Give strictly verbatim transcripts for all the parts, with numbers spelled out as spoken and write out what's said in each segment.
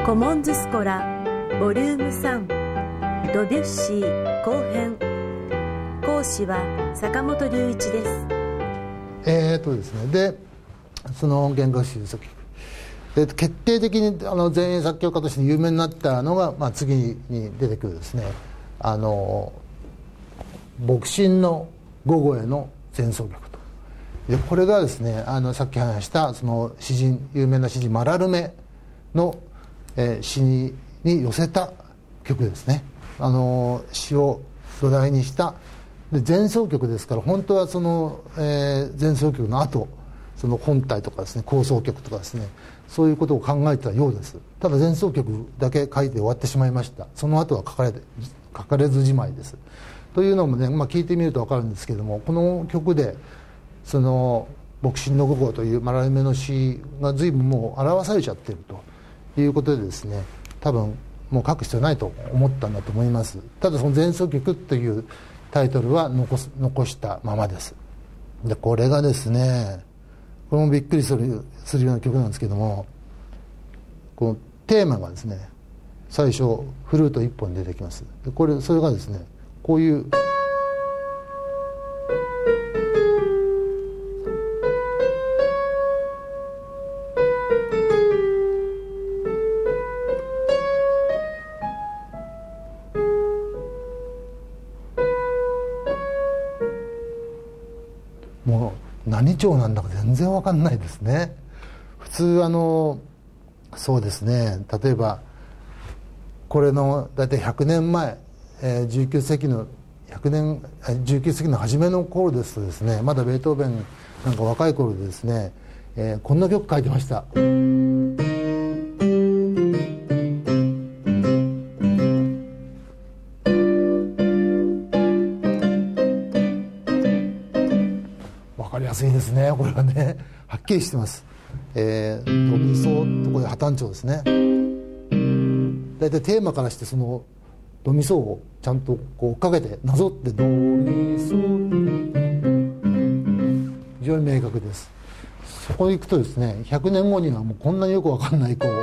コモンズスコラボリュームさんドビュッシー後編。講師は坂本龍一です。 えーとですねでその弦楽四重奏曲で決定的にあの前衛作曲家として有名になったのが、まあ、次に出てくるですねあの牧神の午後への前奏曲と。でこれがですねあのさっき話したその詩人有名な詩人マラルメの、えー、詩に寄せた曲ですね。あの詩を土台にしたで前奏曲ですから、本当はその、えー、前奏曲の後その本体とかですね構想曲とかですねそういうことを考えてたようです。ただ前奏曲だけ書いて終わってしまいました。その後は書かれ書かれずじまいです。というのもね、まあ、聞いてみると分かるんですけども、この曲でその牧神の午後というマラルメの詩が随分もう表されちゃってるということでですね、多分もう書く必要ないと思ったんだと思います。ただその前奏曲というタイトルは残す残したままです。でこれがですねこれもびっくりするするような曲なんですけども、このテーマがですね最初フルートいっぽん出てきます。でこれそれがですねこういうもう何調なんだか全然わかんないですね。普通あのそうですね例えばこれの大体ひゃくねんまえ、えー、じゅうきゅうせいきのひゃくねんじゅうきゅうせいきの初めの頃ですとですね、まだベートーベンなんか若い頃でですね、えー、こんな曲書いてました。わかりやすいですね。これはねはっきりしてます。えー、ドミソとこれ破綻調ですね。大体テーマからしてそのドミソをちゃんとこう追っかけてなぞってドミソ非常に明確です。そこに行くとですねひゃくねんごにはもうこんなによくわかんないこう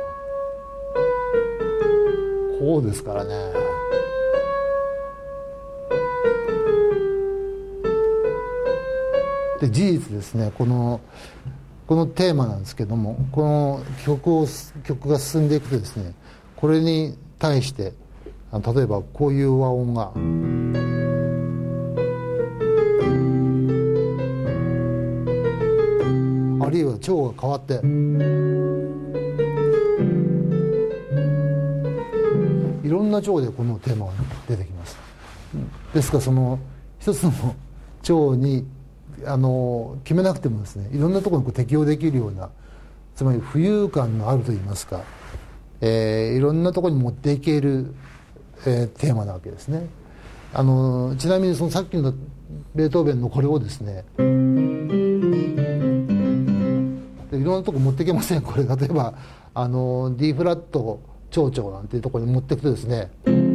こうですからね。で事実ですねこのこのテーマなんですけども、この曲を曲が進んでいくとですねこれに対して例えばこういう和音があるいは調が変わっていろんな調でこのテーマが出てきます。ですからその一つの調にあの決めなくてもですねいろんなところにこう適用できるような、つまり浮遊感のあるといいますか、えー、いろんなところに持っていける、えー、テーマなわけですね。あのちなみにそのさっきのベートーベンのこれをですねいろんなところ持っていけません。これ例えばあの D フラット長調なんていうところに持っていくとですね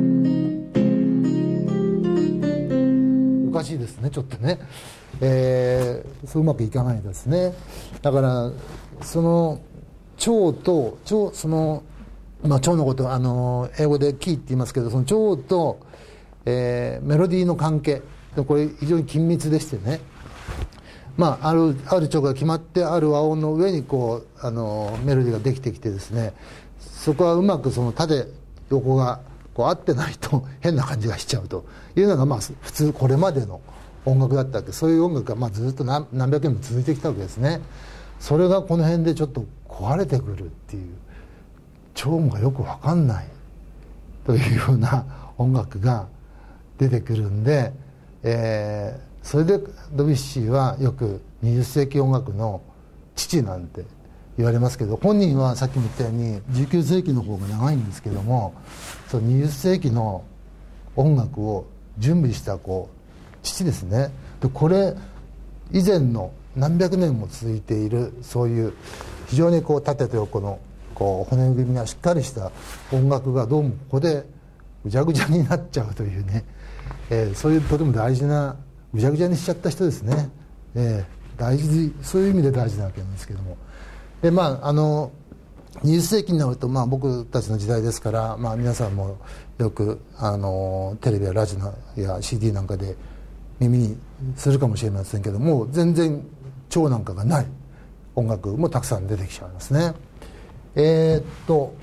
おかしいですねちょっとね、えー、そううまくいかないですね。だからその調と調そのまあ調のことあの英語でキーって言いますけど、その調と、えー、メロディーの関係これ非常に緊密でしてね、まああるある調が決まってある和音の上にこうあのメロディーができてきてですね、そこはうまくその縦横がこう合ってないと変な感じがしちゃうというのがまあ普通これまでの音楽だったわけ。そういう音楽がまあずっと 何, 何百年も続いてきたわけですね。それがこの辺でちょっと壊れてくるっていう調がよく分かんないというような音楽が出てくるんで、えー、それでドビュッシーはよくにじゅっせいき音楽の父なんて言われますけど、本人はさっきも言ったようにじゅうきゅうせいきの方が長いんですけども、そのにじゅっせいきの音楽を準備したこう父ですね。でこれ以前の何百年も続いているそういう非常にこう縦と横のこう骨組みがしっかりした音楽がどうもここでぐちゃぐちゃになっちゃうというね、えー、そういうとても大事なぐちゃぐちゃにしちゃった人ですね、えー、大事そういう意味で大事なわけなんですけども、でまああのにじゅっせいきになると、まあ、僕たちの時代ですから、まあ、皆さんもよくあのテレビやラジオや シーディー なんかで耳にするかもしれませんけども、全然調なんかがない音楽もたくさん出てきちゃいますね。えー、っと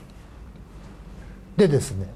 でですね、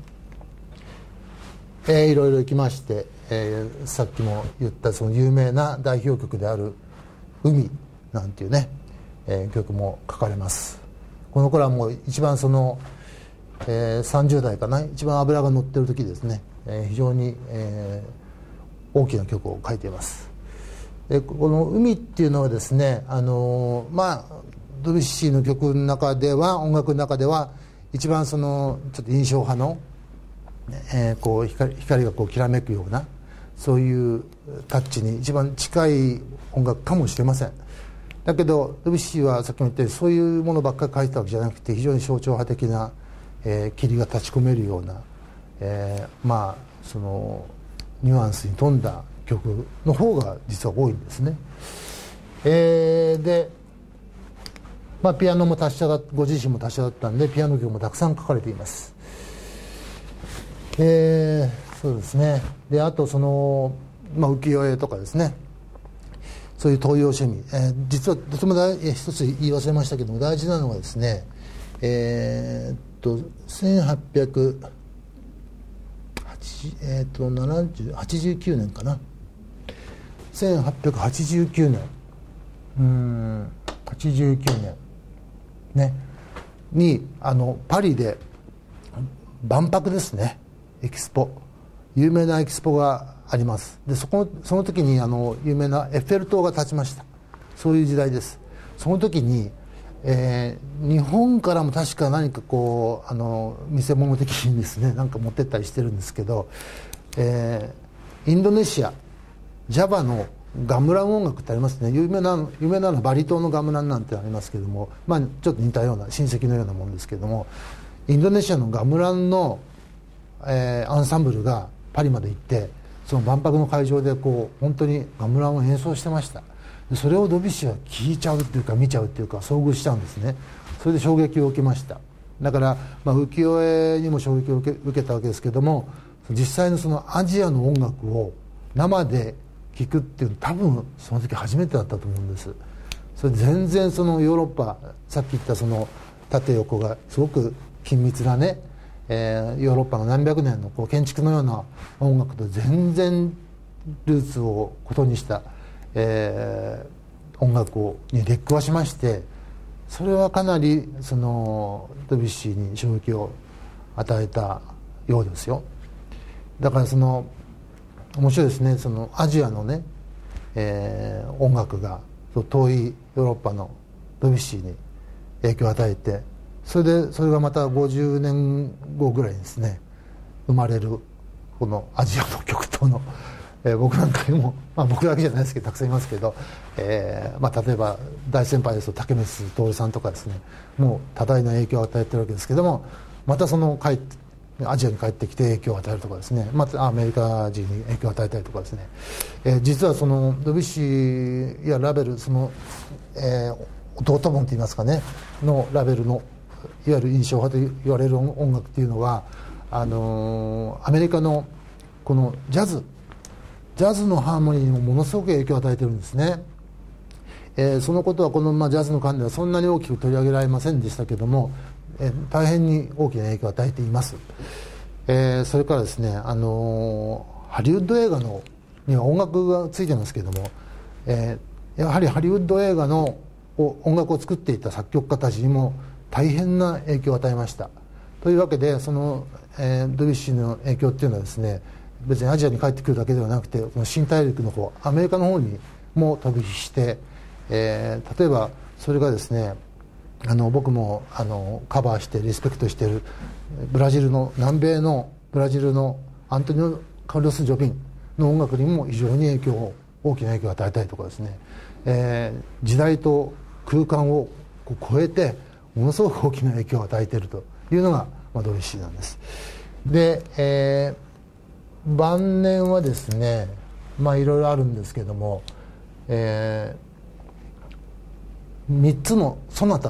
えー、いろいろ行きまして、えー、さっきも言ったその有名な代表曲である「海」なんていうね、えー、曲も書かれます。この頃はもう一番その、えー、さんじゅうだいかな、一番脂が乗ってる時ですね、えー、非常に、えー、大きな曲を書いています。でこの「海」っていうのはですね、あのー、まあドビュッシーの曲の中では、音楽の中では一番そのちょっと印象派の、えー、こう 光, 光がこうきらめくような、そういうタッチに一番近い音楽かもしれません。だけどドビュッシーはさっきも言ったようにそういうものばっかり書いてたわけじゃなくて、非常に象徴派的な、えー、霧が立ち込めるような、えー、まあそのニュアンスに富んだ曲の方が実は多いんですね。えー、で、まあ、ピアノも達者だ、ご自身も達者だったんでピアノ曲もたくさん書かれています。えー、そうですね。であとその、まあ、浮世絵とかですね、そういう東洋趣味、えー、実はとても大一つ言い忘れましたけども、大事なのはですね、えー、っとせんはっぴゃくはちじゅうきゅうねんかな、せんはっぴゃくはちじゅうきゅうねん、うーんはちじゅうきゅうねんねにあのパリで万博ですね、エキスポ、有名なエキスポがあります。で そ, こその時にあの有名なエッフェル塔が建ちました。そういう時代です。その時に、えー、日本からも確か何かこうあの見せ物的にですね、なんか持ってったりしてるんですけど、えー、インドネシアジャバのガムラン音楽ってありますね。有名な有名なのはバリ島のガムランなんてありますけども、まあ、ちょっと似たような親戚のようなもんですけども、インドネシアのガムランの、えー、アンサンブルがパリまで行って、その万博の会場でこう本当にガムランを演奏してました。でそれをドビュッシーは聴いちゃうっていうか見ちゃうっていうか遭遇しちゃうんですね。それで衝撃を受けました。だから、まあ、浮世絵にも衝撃を受け、受けたわけですけども、実際のそのアジアの音楽を生で聴くっていうの多分その時初めてだったと思うんです。それ全然そのヨーロッパ、さっき言ったその縦横がすごく緊密なね、えー、ヨーロッパの何百年のこう建築のような音楽と全然ルーツをことにした、えー、音楽をに出くわしまして、それはかなりそのドビュッシーに衝撃を与えたようですよ。だからその面白いですね、そのアジアのね、えー、音楽が遠いヨーロッパのドビュッシーに影響を与えて、それでそれがまたごじゅうねんごぐらいにですね生まれるこのアジアの極東の、えー、僕なんかにも、まあ、僕だけじゃないですけどたくさんいますけど、えーまあ、例えば大先輩ですと竹光徹さんとかですね、もう多大な影響を与えてるわけですけども、またその帰ってアジアに帰ってきて影響を与えるとかですね、またアメリカ人に影響を与えたりとかですね、えー、実はそのドビュッシーやラベル、その、えー、弟分といいますかねのラベルのいわゆる印象派と言われる音楽っていうのはあのー、アメリカのこのジャズジャズのハーモニーにもものすごく影響を与えてるんですね。えー、そのことはこの、まあ、ジャズの関ではそんなに大きく取り上げられませんでしたけども、えー、大変に大きな影響を与えています。えー、それからですね、あのー、ハリウッド映画のには音楽がついてますけども、えー、やはりハリウッド映画の音楽を作っていた作曲家たちにも大変な影響を与えました。というわけでその、えー、ドビュッシーの影響っていうのはですね、別にアジアに帰ってくるだけではなくて、この新大陸の方、アメリカの方にも飛び火して、えー、例えばそれがですね、あの僕もあのカバーしてリスペクトしているブラジルの南米のブラジルのアントニオ・カルロス・ジョビンの音楽にも非常に影響を大きな影響を与えたりとかですね、えー、時代と空間をこう超えてものすごく大きな影響を与えているというのが、まあ、ドビュッシーなんです。で、えー、晩年はですね、まあいろいろあるんですけども、えー、みっつのソナタと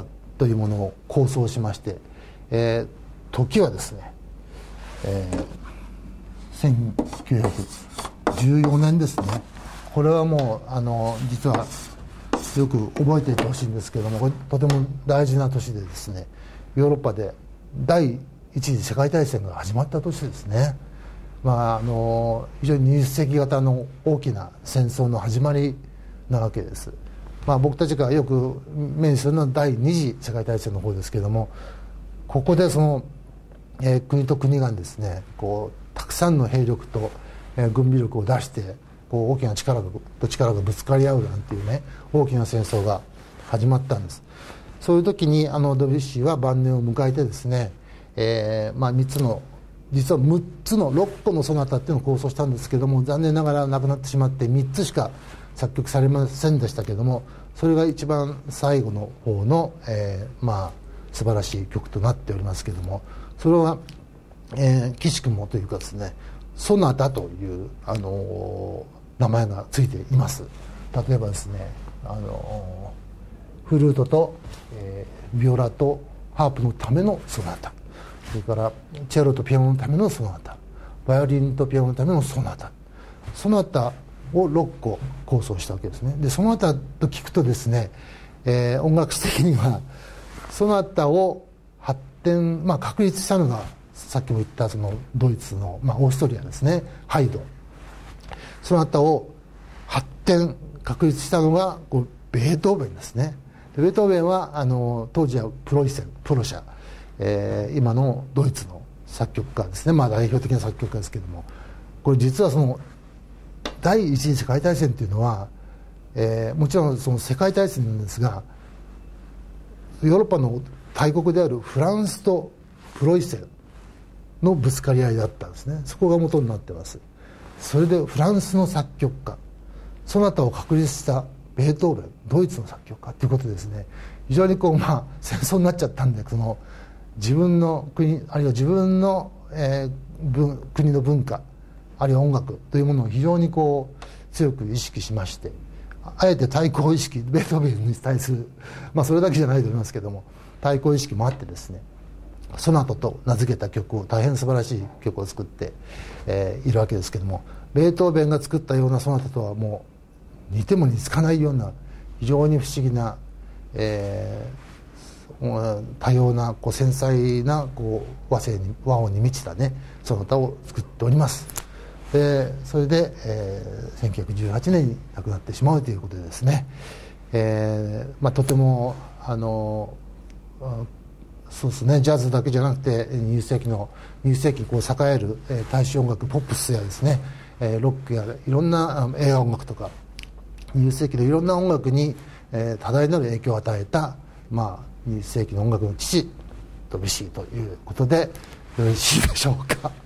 というものを構想しまして、えー、時はですね、えー、せんきゅうひゃくじゅうよねんですね。これはもうあの実はよく覚えていてほしいんですけども、これとても大事な年でですね、ヨーロッパで第一次世界大戦が始まった年ですね。まあ、あの非常ににじゅっせいき型の大きな戦争の始まりなわけです。まあ、僕たちがよく目にするのは第二次世界大戦の方ですけれども、ここでその、えー、国と国がですね、こうたくさんの兵力と、えー、軍備力を出してこう大きな力と力がぶつかり合うなんていうね、大きな戦争が始まったんです。そういう時にあのドビュッシーは晩年を迎えてですね、えーまあ、みっつの実はむっつのろっこのソナタっていうのを構想したんですけども、残念ながら亡くなってしまってみっつしか作曲されませんでしたけども、それが一番最後の方の、えー、まあ素晴らしい曲となっておりますけども、それは、えー、岸君もというかですね、ソナタという、あのー、名前がついています。例えばですね、あのー、フルートと、えー、ビオラとハープのためのソナタ、それからチェロとピアノのためのソナタ、バイオリンとピアノのためのソナタ、ソナタをろっこ構想したわけですね。でソナタと聞くとですね、えー、音楽史的にはソナタを発展、まあ、確立したのがさっきも言ったそのドイツの、まあ、オーストリアですね、ハイド。ソナタを発展確立したのがこうベートーベンですね。でベートーベンはあの当時はプロイセンプロシャ、えー、今のドイツの作曲家ですね、まあ、代表的な作曲家ですけども、これ実はその第一次世界大戦というのは、えー、もちろんその世界大戦なんですが、ヨーロッパの大国であるフランスとプロイセンのぶつかり合いだったんですね。そこが元になってます。それでフランスの作曲家、ソナタを確立したベートーベン、ドイツの作曲家ということでですね、非常にこう、まあ、戦争になっちゃったんで、その自分の国あるいは自分の、えー、文国の文化あるいは音楽というものを非常にこう強く意識しまして、あえて対抗意識、ベートーベンに対する、まあ、それだけじゃないと思いますけども、対抗意識もあってですね、ソナタと名付けた曲を、大変素晴らしい曲を作って、えー、いるわけですけども、ベートーベンが作ったようなソナタとはもう似ても似つかないような非常に不思議な、えー、多様なこう繊細なこう和声に和音に満ちたねソナタを作っております。でそれで、えー、せんきゅうひゃくじゅうはちねんに亡くなってしまうということでですね、えーまあ、とてもあのそうですね、ジャズだけじゃなくてにじゅっせいきのにじゅっせいきにこう栄える、えー、大衆音楽、ポップスやですね、えー、ロックやいろんな映画音楽とかにじゅっせいきのいろんな音楽に、えー、多大なる影響を与えた、まあ、にじゅっせいきの音楽の父ドビュッシーということでよろしいでしょうか。